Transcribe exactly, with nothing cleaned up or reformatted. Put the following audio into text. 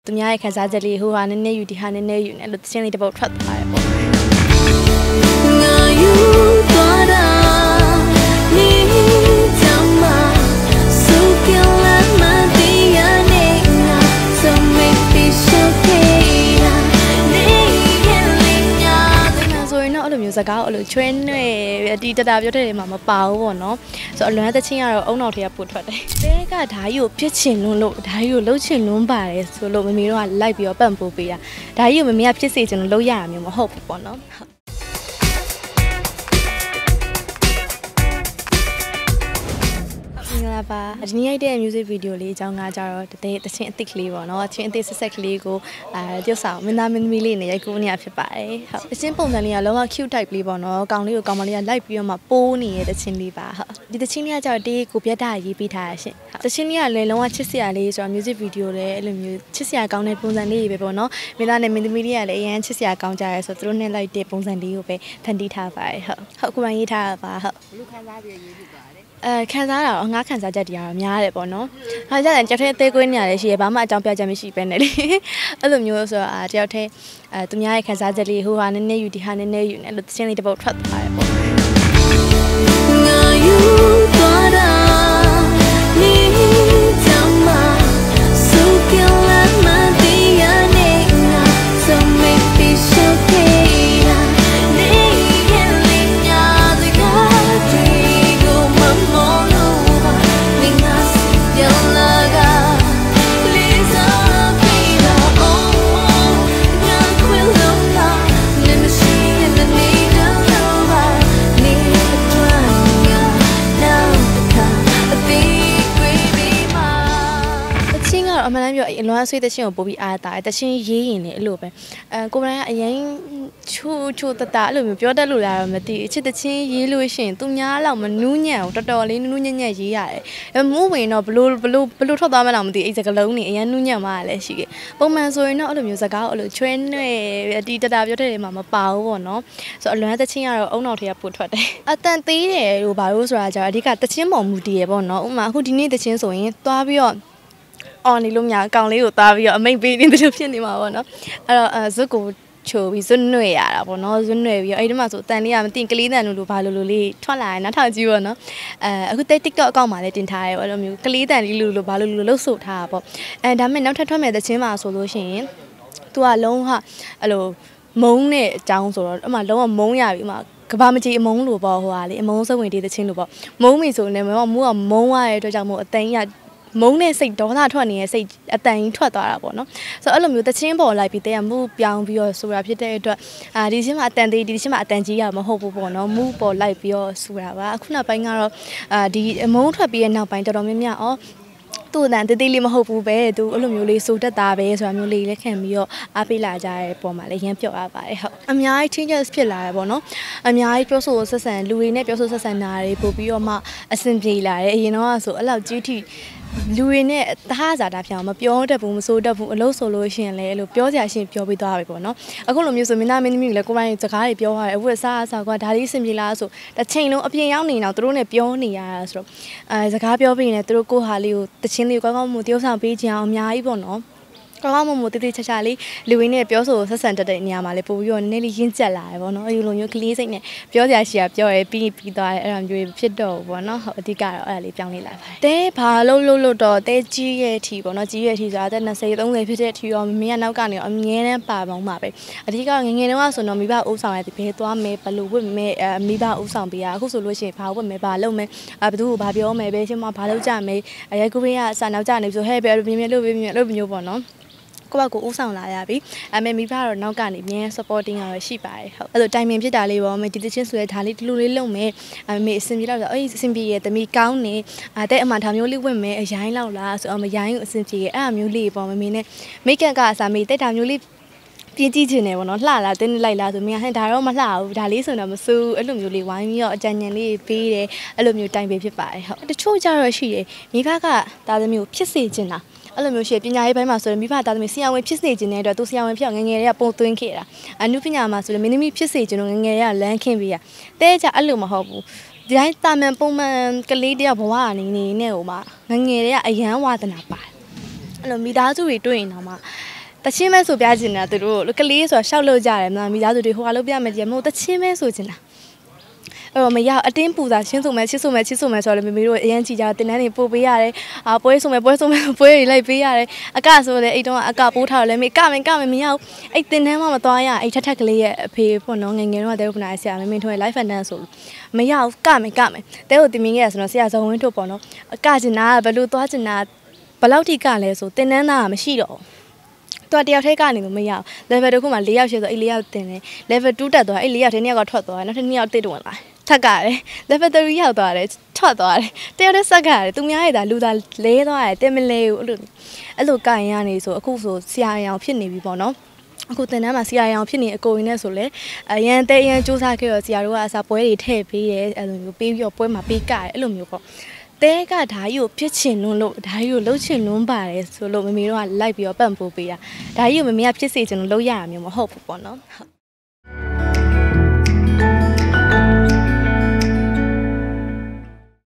သူများရဲ့ခန်းစားချက်လေးဟိုဟာနည်းနည်းယူဒီဟာနည်းနည်းယူနဲ့လို့တချင်းလေးတစ်ပုတ်ထွက်သွားတယ်ပေါ့ငါယူသွားတာနေချမ်းမစုကလာမတရားနေငါ so make me so care နေရင်လေးညာဆိုရင်တော့အဲ့လိုမျိုးစကားအဲ့လိုချွဲနေဒီတတာပြောတဲ့နေမှာမပါဘူးပေါ့နော်ဆိုတော့အလွန်တချင်းကတော့အုံနောက်ထဲကပို့ထွက်တယ်တဲကဓာကြီးကိုပြစ်ချင်လွန်းလို့ဓာကြီးကိုလှုပ်ချင်လွန်းပါတယ်ဆိုလို့မမေတို့ကလိုက်ပြီးတော့ပန့်ပိုးပေးတာဓာကြီးကိုမမေကဖြစ်စေချင်လို့လှုပ်ရတာမျိုးမဟုတ်ဘူးပေါ့နော်မင်္ဂလာပါဒီနေ့ရိုက်တဲ့ music video လေးအကြောင်းကကြတော့တသေးတချင်းအသစ်ကလေးပေါ့နော်အချင်းအသစ်ဆက်ဆက်ကလေးကိုအဲပြုတ်ဆောင်မင်းသားမင်းသမီးလေးနဲ့ရိုက်ကူးနေရဖြစ်ပါတယ်ဟုတ်တချင်းပုံစံလေးကလုံးဝ cute type လေးပေါ့နော်ကောင်လေးကိုကောင်မလေးကလိုက်ပြီးတော့မှပိုးနေတဲ့တချင်းလေးပါဟုတ်ဒီတချင်းလေးကကြတော့တေးကိုပြတ်တာရေးပေးထားရရှင်တချင်းလေးကလည်းလုံးဝချစ်စရာလေးဆိုတော့ music video လည်းအဲ့လိုမျိုးချစ်စရာကောင်းတဲ့ပုံစံလေးတွေပဲပေါ့နော်မင်းသားနဲ့မင်းသမီးလေးကလည်းအရန်ချစ်စရာကောင်းကြရဲဆိုတော့သူတို့နဲ့လိုက်တဲ့ပုံစံလေးကိုပဲဖန်တီးထားပါတယ်ဟုတ်ဟုတ်ကိုယ်ပိုင်ရေးထားတာပါဟုတ်ဘလူခံစားပြီးရေးဖြစ်ပါတယ်အဲခံစားတာတော့ငါခံစားချက်တွေကတော့များတယ်ပေါ့နော်။ဟာကြတယ်ကြောက်တဲ့သေးကွေးနေရတယ်ရှိရဘာမှအကြောင်းပြချက်မရှိပဲနဲ့လေ။အဲ့လိုမျိုးဆိုတော့တယောက်တည်းအဲသူများရဲ့ခံစားချက်လေးဟိုဟာနည်းနည်းယူဒီဟာနည်းနည်းယူနဲ့လို့တချင်းလေးတစ်ပုတ်ထွက်သွားတယ်ပေါ့။ငါယူသွားတာနေချမ်းမစုကလာမတရားနေငါ so make me so care နေရင်လေးညာစကားတွေအမှန်တမ်းပြောအလွမ်းဆွေးတချင်းကိုပို့ပြီးအားတာတချင်းရေးရင်လေအဲ့လိုပဲအဲကိုယ်ကအရင်ချိုးချိုးတတအဲ့လိုမျိုးပြောတတ်လို့လားတော့မသိအချစ်တချင်းရေးလို့ရှိရင်သူများလောက်မနူးညံ့အောင်တော်တော်လေးနူးနူးညံ့ညံ့ရေးရတယ်အဲမိုးဝင်တော့ဘလို့ဘလို့ဘလို့ထွက်သွားမှလည်းမသိအဲ့စကလုံးနေအရင်နူးညံ့မှလည်းရှိခဲ့ပုံမှန်ဆိုရင်တော့အဲ့လိုမျိုးစကားကိုအဲ့လိုချွဲနေဒီတတပြောတဲ့နေမှာမပါဘူးပေါ့နော်ဆိုတော့အလွမ်းတချင်းကတော့အုံနောက်ထဲကပို့ထွက်တယ်အတန်သေးတယ်ဟိုဘာလို့ဆိုတာကြတော့အဓိကတချင်းပေါ်မူတည်ရပေါ့နော်ဥမာအခုဒီနေ့တချင်းဆိုရင်သွားပြီးတော့အော်နေလို့များအကောင်လေးကိုသားပြီးတော့အမိတ်ပေးနေတယ်လို့ဖြစ်နေမှာပေါ့နော်အဲ့တော့အဲဇွတ်ကိုချိုပြီးဇွတ်နှွေရတာပေါ့နော်ဇွတ်နှွေပြီးတော့အဲ့ဒီမှာဆိုတန်လေးကမသိကလေးတန်လို့လို့ဘာလို့လို့လေးထွက်လာရင်နောက်ထောက်ကြည့်ပေါ့နော်အဲအခုတိတ် TikTok အကောင့်မှာလည်းတင်ထားရဲပေါ့အဲ့လိုမျိုးကလေးတန်လေးလို့လို့ဘာလို့လို့လှုပ်ဆို့ထားတာပေါ့အဲဒါမဲ့နောက်ထပ်ထွက်မဲ့တဲ့ချင်းမှာဆိုလို့ရှိရင်သူကလုံးဝအဲ့လိုမုံနဲ့အကြောင်းဆိုတော့အမှလုံးဝမုံရပြီအမှကဘာမကြီးအမုံလို့ပေါ့ဟိုဟာလေအမုံစဝင်တေးတဲ့ချင်းလို့ပေါ့မုံမီဆိုနေမမူကမုံရတဲ့အတွက်ကြောင့်မို့အသိန်းရမုံနဲ့စိတ်ဒေါသထွက်နေတဲ့စိတ်အတန်ကြီးထွက်သွားတာပေါ့နော်ဆိုတော့အဲ့လိုမျိုးတချင်းပေါ်လိုက်ပြီးတဲ့ကမှုပြောင်းပြီးတော့ဆိုတာဖြစ်တဲ့အတွက်အာဒီချင်းမှာအတန်သေးဒီချင်းမှာအတန်ကြီးရမဟုတ်ဘူးပေါ့နော်မှုပေါ်လိုက်ပြီးတော့ဆိုတာပါအခုနောက်ပိုင်းကတော့အာဒီမုံထွက်ပြီးတဲ့နောက်ပိုင်းတော်တော်များများဩသူ့အတန်သေးသေးလေးမဟုတ်ဘူးပဲသူအဲ့လိုမျိုးလေးစိုးတက်တာပဲဆိုတာမျိုးလေးလက်ခံပြီးတော့အားပေးလာကြတဲ့ပုံမှာလည်းရမ်းပြော့ရပါတယ်ဟုတ်အများကြီး changes ဖြစ်လာတယ်ပေါ့နော်အများကြီးပြောဆိုဆက်ဆံလူတွေနဲ့ပြောဆိုဆက်ဆံတာတွေပို့ပြီးတော့မှအဆင်ပြေလာတယ်အရင်တော့ဆိုအဲ့လောက်ကြီးထိလူတွေနဲ့တဟားစားတာပြောင်းမပြောတတ်ဘူးမစိုးတတ်ဘူးအလို့ဆိုလို့ရှိရင်လည်းအဲ့လိုပြောစရာရှိရင်ပြောပြီးသွားပြီပေါ့နော်အခုလိုမျိုးဆိုမင်းသားမင်းသမီးတွေလည်းကိုယ်ပိုင်စကားတွေပြောရတယ်အခုစားစားကွာဒါလေးအဆင်ပြေလားဆိုတစ်ချိန်လုံးအပြင်ရောက်နေတော့သူတို့နဲ့ပြောနေရတာဆိုတော့အဲစကားပြောပြီးရင်လည်းသူတို့ကိုဟာလေးကိုတချင်းလေးကိုကောင်းကောင်းမှုတယောက်ဆောင်ပေးချင်အောင်အများကြီးပေါ့နော်ကောင်းကောင်းမွန်မွန်တိတိကျကျလေးလူရင်းနဲ့ပြောဆိုဆက်ဆံတတ်တဲ့နေရာမှာလည်းပို့ပြီးတော့နည်းနည်းလေးရင့်ကျက်လာတယ်ပေါ့နော်အဲဒီလိုမျိုးကလေးစိတ်နဲ့ပြောစရာရှိတာပြောရဲပြီးပြီးသွားတယ်အဲ့လိုမျိုးဖြစ်တော့ပေါ့နော်ဟုတ်အဓိကတော့အဲ့ဒါလေးပြောင်းလေးလာပါတယ်တဲဘာလို့လို့လို့တော့တဲကြီးရဲ့အထီပေါ့နော်ကြီးရဲ့အထီဆိုတာတဲ့နှစ်ဆယ်သုံးဆယ်ဖြစ်တဲ့အထီရောမင်းကနောက်ကနေအမြဲတမ်းပါပေါင်းပါပဲအဓိကငငယ်တုန်းကဆိုတော့မိဘအုပ်ဆောင်ရတဲ့ဘဲသွားမယ်ဘလို့ဝတ်မယ်အမိဘအုပ်ဆောင်ပေးရအခုဆိုလို့ရှိရင်ဘာဝတ်မယ်ဘာလုပ်မယ်အဘသူ့ကိုဘာပြောမယ်ဘဲချင်းမဘာလုပ်ကြမယ်အရဲကူရင်းကအစနောက်ကြနေဆိုဟဲ့ဘဲပြင်းပြင်းလို့ပြင်းပြင်းလို့မျိုးပေါ့နော်ကိုယ့်ဘက်ကိုဦးဆောင်လာရပြီအမေမိဘကတော့နောက်ကနေအမြဲ supporting ရရှိပါတယ်ဟုတ်အဲ့လိုတိုင်ပင်ဖြစ်တာလေးပေါ့မဒီတချင်းဆိုရဲဒါလေးဒီလိုလေးလုပ်မယ်အမေအဆင်ပြေတော့ဆိုအေးအဆင်ပြေရဲ့တမီကောင်းနေအဲတဲ့အမှဒါမျိုးလေးဝင်မယ်အရိုင်းလောက်လားဆိုတော့မရိုင်းကိုအဆင်ပြေရဲ့အဲ့အမျိုးလေးပေါ့မမေနဲ့မိတ်ကပ်ကအစားမေတက်တာမျိုးလေးပြင်းကြည့်ချင်တယ်ပေါ့နော်လှလာတင်းလိုက်လာဆိုမင်းကဟဲ့ဒါတော့မလှဘူးဒါလေးဆိုတော့မစူးအဲ့လိုမျိုးလေးဝိုင်းပြီးတော့အကြံဉာဏ်လေးပေးတယ်အဲ့လိုမျိုးတိုင်ပင်ဖြစ်ပါတယ်ဟုတ်တချို့ကြတော့ရှိတယ်မိဘကဒါသမီးကိုဖြစ်စေချင်တာအဲ့လိုမျိုးရှိပညာရေးဘက်မှာဆိုရင်မိဘသားသမီးဆရာဝန်ဖြစ်စေခြင်းတဲ့အတွက်သူဆရာဝန်ဖြစ်အောင်ငငယ်တွေကပုံသွင်းခဲ့တာအနုပညာမှာဆိုရင်မင်းသမီးဖြစ်စေခြင်းလို့ငငယ်တွေကလမ်းခင်းပေးရတဲကြအဲ့လိုမဟုတ်ဘူးဒီတိုင်းတာမန်ပုံမှန်ကလေးတယောက်ဘဝအနေနဲ့ဟိုမှာငငယ်တွေကအရန်ဝါသနာပါတယ်အဲ့လိုမိသားစုတွေတွေ့ရင်တော့မှချင်းမဲဆိုပြချင်တာသူတို့ကလေးဆိုရှောက်လို့ကြတယ်မိသားစုတွေဟိုကလုပ်ပြမယ်ကြမဟုတ်တချင်းမဲဆိုချင်တာအဲ့တော့မရအတင်းပူစာချင်းဆိုမဲချစ်ဆိုမဲချစ်ဆိုမဲဆိုတော့လေမမေတို့အရင်ကြည်ကြတင်တန်းတွေပို့ပေးရတယ်အာပွဲဆိုမဲပွဲဆိုမဲပွဲတွေလိုက်ပေးရတယ်အကဆိုလေအဲ့တုန်းကအကပိုးထားတော့လေမေကမင်ကမင်မရဘူးအဲ့တင်တန်းမှမသွားရအဲ့ထက်ထက်ကလေးရဲ့အဖေပေါ့နော်ငငယ်တော့တဲခုနကဆရာမင်းမင်းထွန်းရဲ့ live and dance ဆိုမရဘူးကမင်ကမင်တဲကိုတင်မင်းခဲ့ရဆိုတော့ဆရာဇုံဝင်းထုတ်ပေါ့နော်အကကျင်နာဘယ်လိုသွားကျင်နာဘယ်လောက်ထိကလဲဆိုတင်တန်းသားကမရှိတော့တော်တယောက်ထဲကနေလို့မရဘူး level တစ်ခုမှာ၄ယောက်ရှိဆိုအဲ့၄ယောက်တင်တယ် level 2တက်သွားအဲ့၄ယောက်ထဲနှစ်ယောက်ကထွက်သွားတယ်နောက်ထပ်နှစ်ယောက်တစ်တွဝင်လာထက်ကတယ် level 3ရောက်သွားတယ်ထွက်သွားတယ်တယောက်တည်းဆက်ကရတယ်သူများရဲ့ဒါလူသားလဲသွားတယ်တင်မလဲဘူးအဲ့လိုအဲ့လိုကင်ရနေဆိုအခုဆိုဆရာရောင်ဖြစ်နေပြီပေါ့နော်အခုတင်တန်းမှာဆရာရောင်ဖြစ်နေအကိုရင်းနဲ့ဆိုလေအရန်တဲရန်စူးစမ်းခဲ့တော့ဆရာတို့ကအစားပွဲတွေထည့်ပေးတယ်အဲ့လိုမျိုးပေးပြီးတော့ပွဲမှာပေးကတယ်အဲ့လိုမျိုးပေါ့တဲကဓာကြီးကိုဖြစ်ချင်လို့လို့ဓာကြီးကိုလှုပ်ချင်လွန်းပါတယ်ဆိုလို့မမေတို့ကလိုက်ပြီးတော့ပန့်ပိုးပေးတာဓာကြီးကိုမမေကဖြစ်စေချင်လို့လှုပ်ရတာမျိုးမဟုတ်ဘူးပေါ့နော်